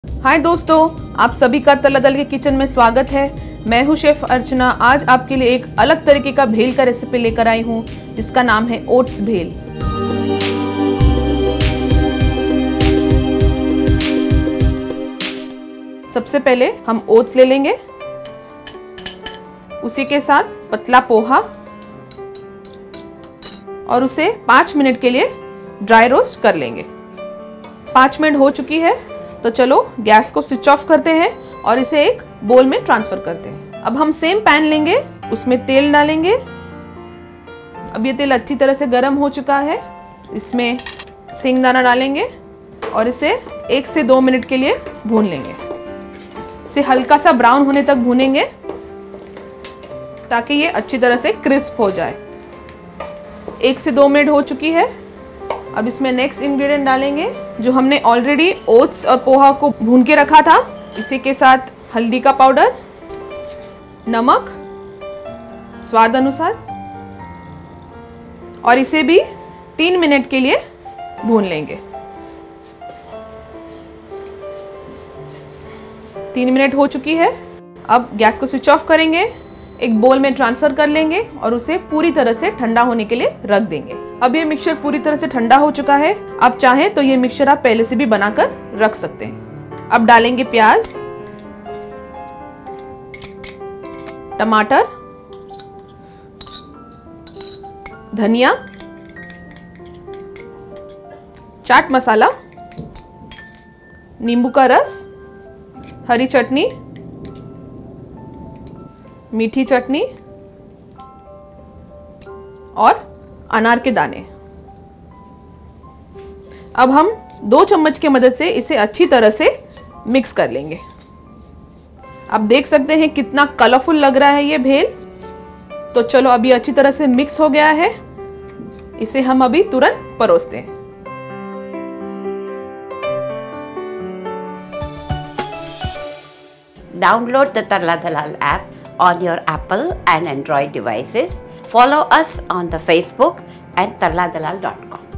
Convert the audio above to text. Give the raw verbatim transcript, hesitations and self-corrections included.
हाय दोस्तों, आप सभी का तल्ला दल के किचन में स्वागत है। मैं हूँ शेफ अर्चना। आज आपके लिए एक अलग तरीके का भेल का रेसिपी लेकर आई हूँ जिसका नाम है ओट्स भेल। सबसे पहले हम ओट्स ले लेंगे, उसी के साथ पतला पोहा और उसे पाँच मिनट के लिए ड्राई रोस्ट कर लेंगे। पाँच मिनट हो चुकी है तो चलो गैस को स्विच ऑफ करते हैं और इसे एक बोल में ट्रांसफर करते हैं। अब हम सेम पैन लेंगे, उसमें तेल डालेंगे। अब ये तेल अच्छी तरह से गर्म हो चुका है। इसमें सिंगदाना डालेंगे और इसे एक से दो मिनट के लिए भून लेंगे। इसे हल्का सा ब्राउन होने तक भूनेंगे ताकि ये अच्छी तरह से क्रिस्प हो जाए। एक से दो मिनट हो चुकी है। अब इसमें नेक्स्ट इंग्रेडिएंट डालेंगे जो हमने ऑलरेडी ओट्स और पोहा को भून के रखा था। इसी के साथ हल्दी का पाउडर, नमक स्वाद अनुसार और इसे भी तीन मिनट के लिए भून लेंगे। तीन मिनट हो चुकी है। अब गैस को स्विच ऑफ करेंगे, एक बोल में ट्रांसफर कर लेंगे और उसे पूरी तरह से ठंडा होने के लिए रख देंगे। अब ये मिक्सचर पूरी तरह से ठंडा हो चुका है। आप चाहें तो ये मिक्सचर आप पहले से भी बनाकर रख सकते हैं। अब डालेंगे प्याज, टमाटर, धनिया, चाट मसाला, नींबू का रस, हरी चटनी, मीठी चटनी और अनार के दाने। अब हम दो चम्मच की मदद से इसे अच्छी तरह से मिक्स कर लेंगे। आप देख सकते हैं कितना कलरफुल लग रहा है ये भेल। तो चलो, अभी अच्छी तरह से मिक्स हो गया है। इसे हम अभी तुरंत परोसते हैं। Download the Talla Dalal app on your Apple and Android devices. Follow us on the Facebook and talla dalal dot com.